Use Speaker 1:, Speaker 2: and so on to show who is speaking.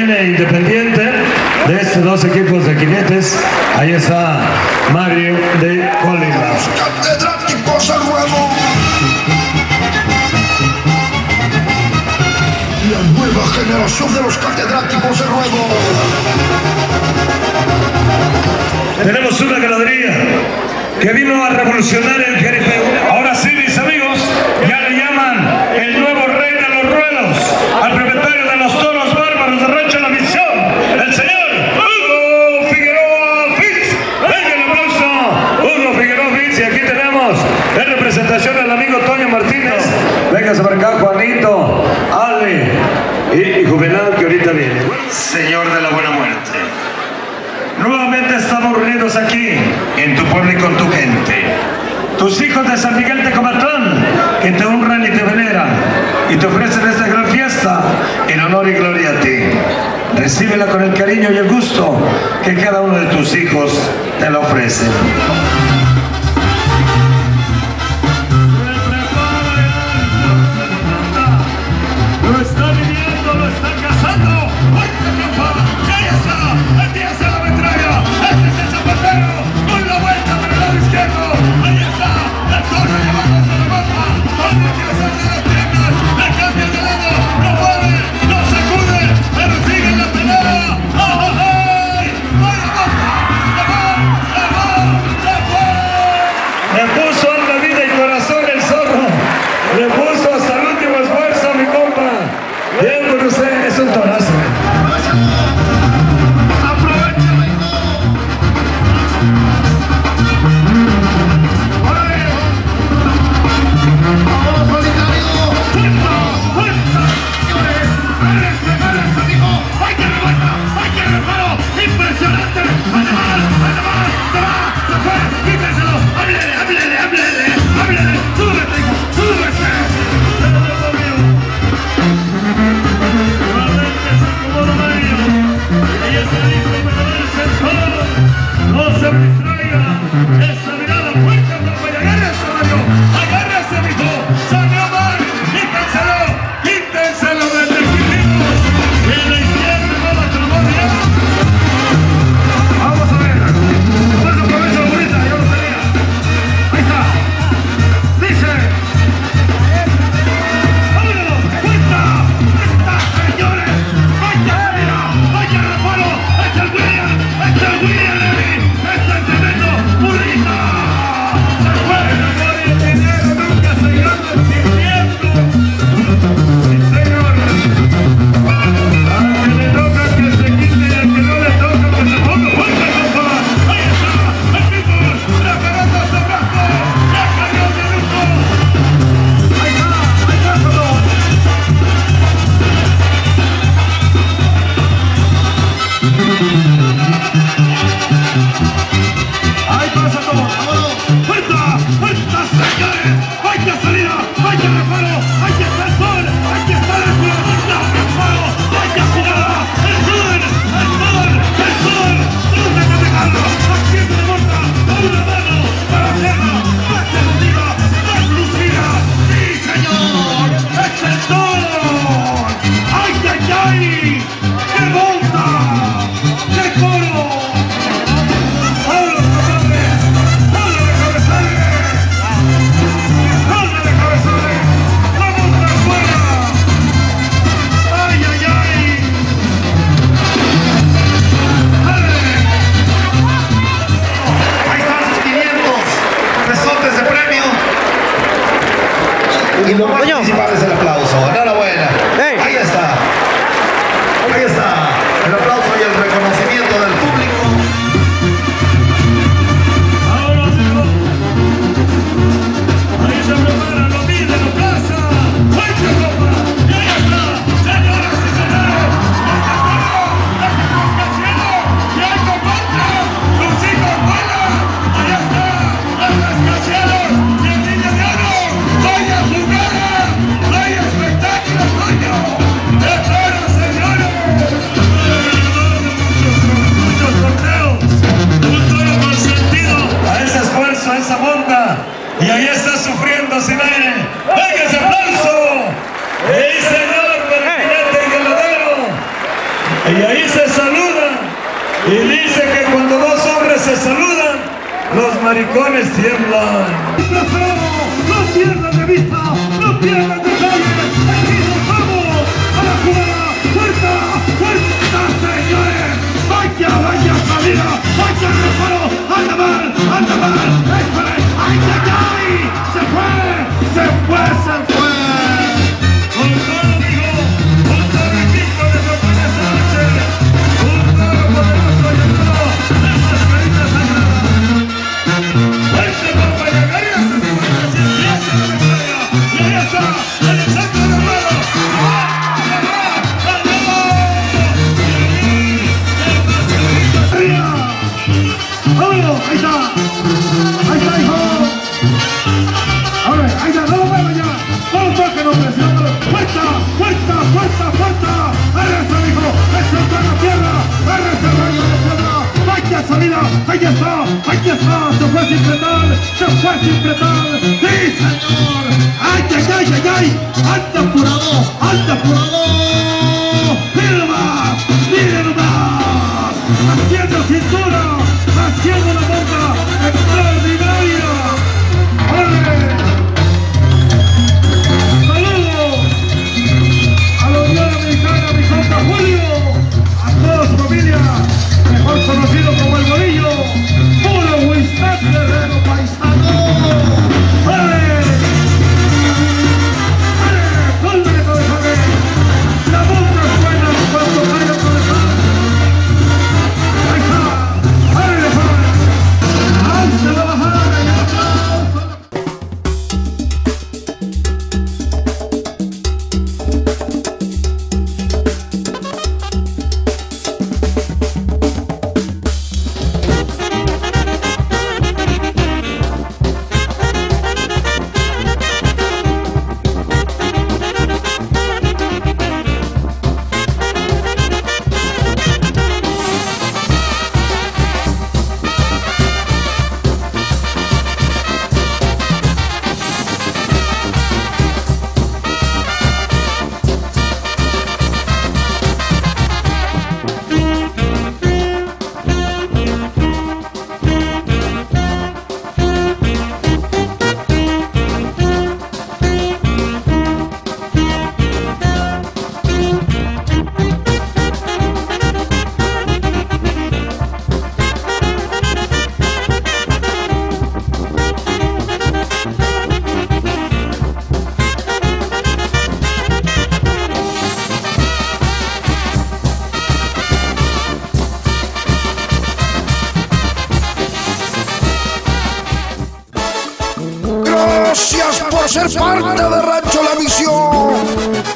Speaker 1: viene Independiente, de estos dos equipos de jinetes. Ahí está Mario de Colima.
Speaker 2: Los catedráticos al ruedo. La nueva generación de los catedráticos al ruedo.
Speaker 1: Tenemos una ganadería que vino a revolucionar el Jerez. Ahora sí, mis amigos, ya le llaman el nuevo rey de los ruedos al propietario de los toros bárbaros de Rancho La Visión, el señor Hugo Figueroa Fitz. Venga el aplauso, Hugo Figueroa Fitz. Y aquí tenemos en representación al amigo Toño Martínez. Véngase para acá, Juanito, Ale y Juvenal, que ahorita viene. Señor de la buena muerte. Nuevamente estamos reunidos aquí, en tu pueblo y con tu gente. Tus hijos de San Miguel de Comatlán, que te honran y te veneran, y te ofrecen esta gran fiesta en honor y gloria a ti. Recíbela con el cariño y el gusto que cada uno de tus hijos te la ofrece. Lo está viviendo, lo está cazando. ¡Fuerte, campa! ¡Ya está! ¡Empieza la metralla! ¡Este es el zapatero! ¡Con la vuelta para el lado izquierdo! ¡Ahí está! ¡El toro llevándose la bota! ¡Donde empieza a hacer las piernas! ¡Le cambia de lado! ¡No mueve! ¡No sacude! ¡Pero sigue en la pelea! ¡Ay! ¡Vaya bota! ¡Se va! ¡Se va! ¡Se fue! Le puso alma, vida y corazón el zorro. Le puso hasta el último esfuerzo, mi compa. Bien por usted, es un torazo.
Speaker 2: Y lo más principal es el aplauso. Enhorabuena. Ahí está. Ahí está. El aplauso y el reconocimiento del público.
Speaker 1: Ahora ahí se prepara, lo mide, lo plaza. ¡Ay, qué copa! Y ahí está, señoras y señores. ¡Este toro! ¡Ese rascacielos! ¡Y hay comparsa! ¡Los chicos vuelan! ¡Ahí está! ¡El rascacielos! ¡Y el niño de oro! ¡Vaya jugada! ¡Vaya espectáculo, coño! ¡De toro, señores! Muchos torneos. Un toro consentido a ese esfuerzo, a esa monta. Y ahí está sufriendo sin aire. ¡Venga ese aplauso! ¡Sí, señor! ¡Para el jinete y ganadero! Y dice que cuando dos hombres se saludan, los maricones tiemblan.
Speaker 3: No pierdan de vista, no pierdan detalle. Aquí nos vamos a la jugada. ¡Fuerza! ¡Fuerza, señores! ¡Vaya, vaya salida! ¡Vaya reparo! ¡Anda mal! ¡Anda mal! ¡Espere! ¡Ay, ay, ay! ¡Se fue! ¡Se fue! ¡Se fue!
Speaker 1: Con todo, amigo, un torriquito de campaña esta noche. Un toro poderoso llamado la Mascarita Sagrada. Este compañero, ahí está, se empieza la victoria. Y ahí está, el centro de mano.
Speaker 3: ¡Vámonos! ¡Ahí está! ¡Ahí está, hijo! ¡Ahora! ¡Ahí está! ¡No lo mueva ya! ¡No lo toque, no presione! ¡Fuerza! ¡Fuerza! ¡Fuerza! ¡Fuerza! ¡Agárrese, hijo! ¡Eso está en la tierra! ¡Agárrese, rayo de tierra! ¡Vaya salida! ¡Ahí está! ¡Ahí está! ¡Se fue sin frenar! ¡Se fue sin frenar! ¡Sí, señor! ¡Ay, ay, ay, ay, ay! ¡Anda apurado! ¡Anda apurado! ¡Miren más! ¡Miren más! ¡Haciendo cintura! ¡Haciendo la boca extraordinaria! ¡Ole! ¡Saludos! A la Unión Americana, mi compa Julio, a toda su familia, mejor conocido como el Bolillo, puro Winston Guerrero paisano. ¡Ole! ¡Ole! ¡Golpe de cabezaje! La boca suena cuando cae el cabezón. ¡Ahí está! ¡Árale, joven! ¡Alce la bajada y el aplauso!
Speaker 4: Gracias por ser parte de Rancho La Visión.